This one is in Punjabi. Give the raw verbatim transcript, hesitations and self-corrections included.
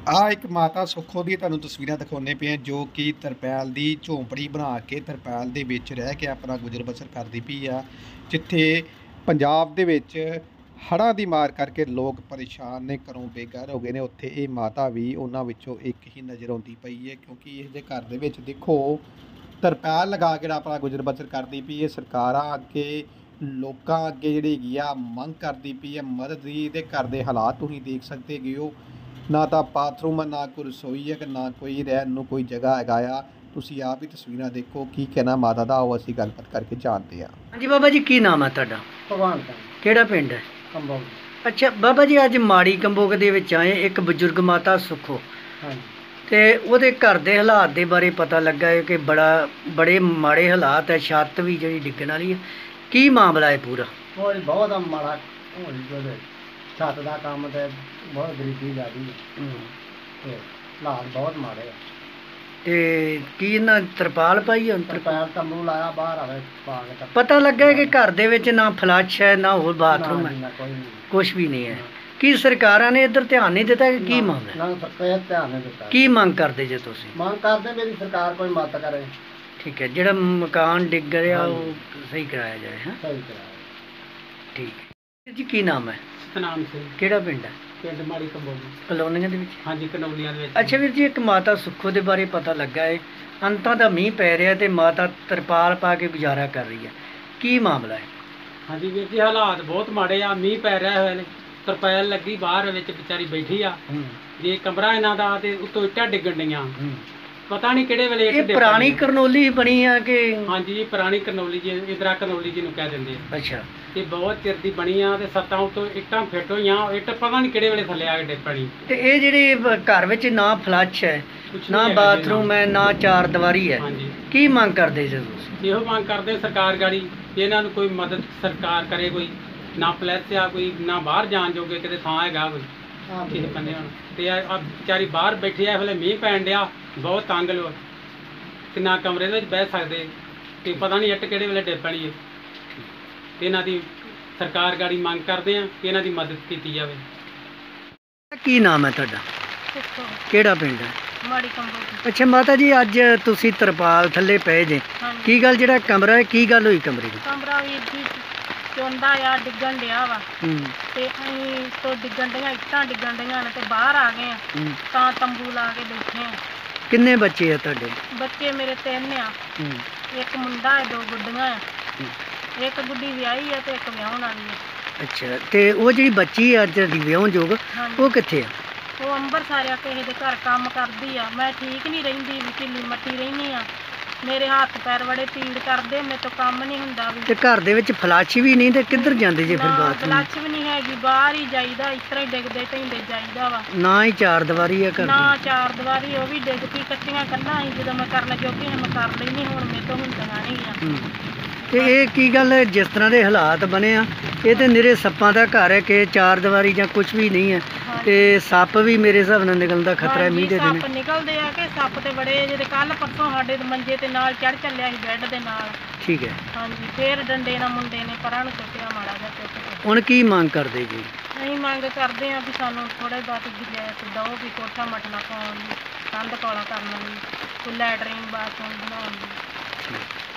ਆ ਇੱਕ ਮਾਤਾ ਸੁੱਖੋ ਦੀ ਤੁਹਾਨੂੰ ਤਸਵੀਰਾਂ ਦਿਖਾਉਂਦੇ ਪਏ ਹਾਂ, ਜੋ ਕਿ ਤਰਪੈਲ ਦੀ ਝੌਂਪੜੀ ਬਣਾ ਕੇ ਤਰਪੈਲ ਦੇ ਵਿੱਚ ਰਹਿ ਕੇ ਆਪਣਾ ਗੁਜ਼ਰ ਬਸਰ ਕਰਦੀ ਪਈ ਆ। ਜਿੱਥੇ ਪੰਜਾਬ ਦੇ ਵਿੱਚ ਹੜ੍ਹਾਂ ਦੀ ਮਾਰ ਕਰਕੇ ਲੋਕ ਪਰੇਸ਼ਾਨ ਨੇ, ਘਰੋਂ ਬੇਘਰ ਹੋ ਗਏ ਨੇ, ਉੱਥੇ ਇਹ ਮਾਤਾ ਵੀ ਉਹਨਾਂ ਵਿੱਚੋਂ ਇੱਕ ਹੀ ਨਜ਼ਰ ਆਉਂਦੀ ਪਈ ਹੈ। ਕਿਉਂਕਿ ਇਸਦੇ ਘਰ ਦੇ ਵਿੱਚ ਦੇਖੋ ਤਰਪੈਲ ਲਗਾ ਕੇ ਆਪਣਾ ਗੁਜ਼ਰ ਬਸਰ ਕਰਦੀ ਪਈ ਹੈ। ਸਰਕਾਰਾਂ ਅੱਗੇ, ਲੋਕਾਂ ਅੱਗੇ ਜਿਹੜੀ ਹੈਗੀ ਆ ਮੰਗ ਕਰਦੀ ਪਈ ਹੈ ਮਦਦ ਦੀ। ਇਹਦੇ ਘਰ ਦੇ ਹਾਲਾਤ ਤੁਸੀਂ ਦੇਖ ਸਕਦੇ ਹੈਗੇ ਹੋ, ਨਾ ਤਾਂ ਬਾਥਰੂਮ ਹੈ, ਨਾ ਕੋਈ ਰਸੋਈ ਹੈ, ਨਾ ਕੋਈ ਰਹਿਣ ਨੂੰ ਕੋਈ ਜਗ੍ਹਾ ਹੈਗਾ ਆ। ਤੁਸੀਂ ਆਪ ਹੀ ਤਸਵੀਰਾਂ ਦੇਖੋ। ਕੀ ਕਹਿਣਾ ਮਾਤਾ ਦਾ, ਉਹ ਅਸੀਂ ਗੱਲਬਾਤ ਕਰਕੇ ਜਾਣਦੇ ਹਾਂ। ਹਾਂਜੀ ਬਾਬਾ ਜੀ, ਕੀ ਨਾਮ ਹੈ ਤੁਹਾਡਾ? ਭਗਵਾਨ ਸਿੰਘ ਕਿਹੜਾ ਪਿੰਡ ਹੈ? ਕੰਬੋਗ। ਅੱਛਾ ਬਾਬਾ ਜੀ, ਅੱਜ ਮਾੜੀ ਕੰਬੋਗ ਦੇ ਵਿੱਚ ਆਏ, ਇੱਕ ਬਜ਼ੁਰਗ ਮਾਤਾ ਸੁੱਖੋ, ਹਾਂਜੀ ਤੇ ਉਹਦੇ ਘਰ ਦੇ ਹਾਲਾਤ ਦੇ ਬਾਰੇ ਪਤਾ ਲੱਗਾ ਹੈ ਕਿ ਬੜਾ ਬੜੇ ਮਾੜੇ ਹਾਲਾਤ ਹੈ, ਛੱਤ ਵੀ ਜਿਹੜੀ ਡਿੱਗਣ ਵਾਲੀ ਹੈ। ਕੀ ਮਾਮਲਾ ਹੈ ਪੂਰਾ? ਉਹ ਬਹੁਤ ਮਾੜਾ ਹੋਣੀ ਉਹਦੇ ਛੱਤ ਦਾ ਕੰਮ ਤੇ ਬਹੁਤ ਗਰੀਬੀ ਜ਼ਿਆਦੀ ਹੈ ਤੇ ਹਾਲਾਤ ਬਹੁਤ ਮਾੜੇ ਆ। ਤੇ ਕੀ ਇਹਨਾਂ ਤਰਪਾਲ ਪਾਈ ਹੁਣ? ਤਰਪਾਲ ਤੰਬੂ ਲਾਇਆ ਬਾਹਰ ਆਵੇ ਪਾ ਕੇ ਤਾਂ ਪਤਾ ਲੱਗਾ ਹੈ ਕਿ ਘਰ ਦੇ ਵਿੱਚ ਨਾ ਫਲੱਸ਼ ਹੈ, ਨਾ ਹੋਰ ਬਾਥਰੂਮ ਨਾ ਹੈ, ਜੀ, ਨਾ ਕੋਈ ਨਹੀਂ। ਕੁਝ ਵੀ ਨਹੀਂ ਹੈ। ਕੀ ਸਰਕਾਰਾਂ ਨੇ ਇੱਧਰ ਧਿਆਨ ਨਹੀਂ ਦਿੱਤਾ ਕਿ ਕੀ ਮਾਮਲਾ ਹੈ? ਨਾ ਸਰਕਾਰ ਧਿਆਨ ਨਹੀਂ ਦਿੱਤਾ। ਕੀ ਮੰਗ ਕਰਦੇ ਜੇ ਤੁਸੀਂ? ਮੰਗ ਕਰਦੇ ਮੇਰੀ ਸਰਕਾਰ ਕੋਈ ਮਦਦ ਕਰੇ। ਠੀਕ ਹੈ, ਜਿਹੜਾ ਮਕਾਨ ਡਿੱਗ ਰਿਹਾ ਉਹ ਹਾਂਜੀ। ਸਹੀ ਕਰਾਇਆ ਜਾਏ। ਹਾਂ ਸਹੀ ਕਰਾਇਆ। ਠੀਕ ਹੈ ਜੀ। ਕੀ ਨਾਮ ਹੈ? ਸਤਨਾਮ ਸਿੰਘ, ਕਿਹੜਾ ਪਿੰਡ ਹੈ? ਪਿੰਡ ਮਾੜੀ ਕੰਬੋਗ। ਕਲੋਨੀਆਂ ਦੇ ਵਿੱਚ? ਹਾਂਜੀ, ਕਨੌਲੀਆਂ ਦੇ ਵਿੱਚ। ਅੱਛਾ ਵੀਰ ਜੀ, ਇੱਕ ਮਾਤਾ ਸੁੱਖੋ ਦੇ ਬਾਰੇ ਪਤਾ ਲੱਗਾ ਹੈ, ਅੰਤਾਂ ਦਾ ਮੀਂਹ ਪੈ ਰਿਹਾ ਤੇ ਮਾਤਾ ਤਰਪਾਲ ਪਾ ਕੇ ਗੁਜ਼ਾਰਾ ਕਰ ਰਹੀ ਹੈ। ਕੀ ਮਾਮਲਾ ਹੈ? ਹਾਂਜੀ ਵੀਰ ਜੀ, ਹਾਲਾਤ ਬਹੁਤ ਮਾੜੇ ਆ। ਮੀਂਹ ਪੈ ਰਿਹਾ ਹੋਇਆ ਨੇ, ਤਰਪਾਲ ਲੱਗੀ ਬਾਹਰ ਵਿੱਚ ਵਿਚਾਰੀ ਬੈਠੀ ਆ। ਜੇ ਕਮਰਾ ਇਹਨਾਂ ਦਾ ਤੇ ਉੱਤੋਂ ਇੱਟਾਂ ਡਿੱਗਣ ਡੀਆਂ, ਪਤਾ ਨਹੀਂ ਕਿਹੜੇ ਵੇਲੇ ਇੱਟ ਇਹ ਡਿੱਗ ਪੁਰਾਣੀ ਪਈ। ਕਰਨੋਲੀ ਬਣੀ ਆ ਕਿ? ਹਾਂਜੀ ਜੀ, ਪੁਰਾਣੀ ਕਰਨੌਲੀ ਜੀ, ਇਦਰਾ ਕਰਨੌਲੀ ਜੀ ਨੂੰ ਕਹਿ ਦਿੰਦੇ ਆ। ਅੱਛਾ, ਤੇ ਬਹੁਤ ਚਿਰ ਦੀ ਬਣੀ ਆ ਤੇ ਸੱਤਾਂ ਉੱਤੋਂ ਇੱਟਾਂ ਫਿੱਟ ਹੋਈਆਂ। ਇੱਟ ਪਤਾ ਨਹੀਂ ਕਿਹੜੇ ਵੇਲੇ ਥੱਲੇ ਆ ਕੇ ਡਿੱਗ ਪੈਣੀ। ਤੇ ਇਹ ਜਿਹੜੇ ਬ- ਘਰ ਵਿੱਚ ਨਾ ਫਲੱਸ਼ ਹੈ, ਕੁਛ ਨਾ ਨਹੀਂ ਹੈਗਾ ਜੀ, ਬਾਥਰੂਮ ਹੈ, ਨਾ ਚਾਰ ਦੀਵਾਰੀ ਹੈ, ਹਾਂਜੀ, ਕੀ ਮੰਗ ਕਰਦੇ ਜੀ ਤੁਸੀਂ? ਇਹੋ ਮੰਗ ਕਰਦੇ ਸਰਕਾਰ ਗਾੜੀ ਵੀ ਇਹਨਾਂ ਨੂੰ ਕੋਈ ਮਦਦ ਸਰਕਾਰ ਕਰੇ। ਕੋਈ ਨਾ ਪਲੈਸ ਆ, ਕੋਈ ਨਾ ਬਾਹਰ ਜਾਣ ਜੋਗੇ ਕਿਤੇ ਥਾਂ ਹੈਗਾ ਕੋਈ ਕਿਸੇ ਬੰਦੇ ਹੁਣ। ਤੇ ਆ ਆ ਵਿਚਾਰੀ ਬਾਹਰ ਬੈਠੀ ਆ, ਹਲੇ ਮੀਂਹ ਪੈਣ ਡਿਆ, ਬਹੁਤ ਤੰਗ ਲੋ ਤੇ ਨਾ ਕਮਰੇ ਦੇ ਵਿੱਚ ਬਹਿ ਸਕਦੇ ਤੇ ਪਤਾ ਨਹੀਂ ਇੱਟ ਕਿਹੜੇ ਵੇਲੇ ਡਿੱਗ ਪੈਣੀ ਹੈ। ਤੇ ਇਹਨਾਂ ਦੀ ਸਰਕਾਰ ਗਾੜੀ ਮੰਗ ਕਰਦੇ ਆ ਕਿ ਇਹਨਾਂ ਦੀ ਮਦਦ ਕੀਤੀ ਜਾਵੇ। ਕੀ ਨਾਮ ਹੈ ਤੁਹਾਡਾ? ਕਿਹੜਾ ਪਿੰਡ ਹੈ? ਮਾੜੀ ਕੰਬੋਗੀ। ਅੱਛਾ ਮਾਤਾ ਜੀ, ਅੱਜ ਤੁਸੀਂ ਤਰਪਾਲ ਥੱਲੇ ਪਏ ਜੇ, ਹਾਂਜੀ, ਕੀ ਗੱਲ ਜਿਹੜਾ ਕਮਰਾ ਹੈ, ਕੀ ਗੱਲ ਹੋਈ ਕਮਰੇ ਦੀ? ਕਮਰਾ ਵੀਰ ਜੀ ਚੋਂਦਾ ਆ, ਡਿੱਗਣ ਡਿਆ ਵਾ ਹੂੰ ਤੇ ਅਸੀਂ ਤੋਂ ਡਿੱਗਣ ਡੀਆਂ ਇੱਟਾਂ ਡਿੱਗਣ ਡੀਆਂ ਨੇ ਤੇ ਬਾਹਰ ਆ ਗਏ ਆ, ਹੂੰ। ਤਾਂ ਤੰਬੂ ਲਾ ਕੇ ਬੈਠੇ ਆ। ਕਿੰਨੇ ਬੱਚੇ ਆ ਤੁਹਾਡੇ? ਬੱਚੇ ਮੇਰੇ ਤਿੰਨ ਆ, ਹੂੰ ਇੱਕ ਮੁੰਡਾ ਹੈ, ਦੋ ਗੁੱਡੀਆਂ ਆ। ਹੂੰ। ਇੱਕ ਗੁੱਡੀ ਵਿਆਹੀ ਆ ਤੇ ਇੱਕ ਵਿਆਹਣ ਵਾਲੀ ਆ। ਅੱਛਾ, ਤੇ ਉਹ ਜਿਹੜੀ ਬੱਚੀ ਆ ਜਿਹੜੀ ਵਿਆਹੁਣਯੋਗ, ਹਾਂਜੀ, ਉਹ ਕਿੱਥੇ ਆ? ਉਹ ਅੰਬਰਸਰ ਆ, ਕਿਸੇ ਦੇ ਘਰ ਕੰਮ ਕਰਦੀ ਆ। ਮੈਂ ਠੀਕ ਨਹੀਂ ਰਹਿੰਦੀ ਵੀ, ਢਿੱਲੀ ਮੱਠੀ ਰਹਿੰਦੀ ਆ, ਮੇਰੇ ਹੱਥ ਪੈਰ ਬੜੇ ਪੀੜ ਕਰਦੇ, ਮੇਰੇ ਤੋਂ ਕੰਮ ਨਹੀਂ ਹੁੰਦਾ ਵੀ। ਤੇ ਘਰ ਦੇ ਵਿੱਚ ਫਲੱਸ਼ ਵੀ ਨਹੀਂ ਤੇ ਕਿੱਧਰ ਜਾਂਦੇ ਜੇ ਫਿਰ ਨਾ ਬਾਥਰੂਮ? ਫਲੱਸ਼ ਵੀ ਨਹੀਂ ਹੈਗੀ, ਬਾਹਰ ਹੀ ਜਾਈਦਾ, ਇਸ ਤਰ੍ਹਾਂ ਹੀ ਡਿੱਗਦੇ ਢਹਿੰਦੇ ਜਾਈਦਾ ਵਾ। ਨਾ ਹੀ ਚਾਰ ਦੀਵਾਰੀ ਆ ਘਰ ਨਾ ਦੀ? ਚਾਰ ਦੀਵਾਰੀ, ਉਹ ਵੀ ਡਿੱਗ ਪਈ। ਕੱਚੀਆਂ ਕੰਧਾਂ ਸੀ, ਜਦੋਂ ਮੈਂ ਕਰਨ ਜੋਗੀ ਸੀ ਮੈਂ ਕਰ ਲੈਣੀ, ਹੁਣ ਮੇਰੇ ਤੋਂ ਹੁੰਦੀਆਂ ਨਹੀਂ ਆ। ਹੂੰ। ਤੇ ਇਹ ਕੀ ਗੱਲ ਹੈ, ਜਿਸ ਤਰ੍ਹਾਂ ਦੇ ਹਾਲਾਤ ਬਣੇ ਆ, ਇਹ ਤੇ ਨਿਰੇ ਸੱਪਾਂ ਦਾ ਘਰ ਹੈ ਕਿ ਚਾਰ ਦੀਵਾਰੀ ਜਾਂ ਕੁਝ ਵੀ ਨਹੀਂ ਹੈ। ਤੇ ਸੱਪ ਵੀ ਮੇਰੇ ਹਿਸਾਬ ਨਾਲ ਨਿਕਲਣ ਦਾ ਖਤਰਾ ਹੈ ਮੀਂਹ ਦੇ ਦਿਨ। ਸੱਪ ਨਿਕਲਦੇ ਆ ਕਿ ਸੱਪ ਤੇ ਬੜੇ, ਜਿਹੜੇ ਕੱਲ ਪਰਸੋਂ ਸਾਡੇ ਮੰਜੇ ਤੇ ਨਾਲ ਚੜ ਚੱਲਿਆ ਸੀ ਬੈੱਡ ਦੇ ਨਾਲ। ਠੀਕ ਹੈ, ਹਾਂਜੀ, ਫੇਰ ਡੰਡੇ ਨਾਲ ਮੁੰਡੇ ਨੇ ਪਰਾਂ ਨੂੰ ਚੁੱਕਿਆ ਮਾੜਾ ਜਿਹਾ ਚੁੱਕ ਕੇ। ਹੁਣ ਕੀ ਮੰਗ ਕਰਦੇ ਜੀ? ਅਸੀਂ ਮੰਗ ਕਰਦੇ ਆ ਵੀ ਸਾਨੂੰ ਥੋੜੇ ਬਹੁਤ ਗੁੰਜਾਇਸ਼ ਦਿਓ ਵੀ ਕੋਠਾ ਮਟਣਾ ਪਾਉਣ ਦੀ, ਕੰਧ ਕੌਲਾ ਕਰਨ ਦੀ, ਕੋਈ ਲੈਟਰਿੰਗ ਬਾਥਰੂਮ ਬਣਾਉਣ ਦੀ।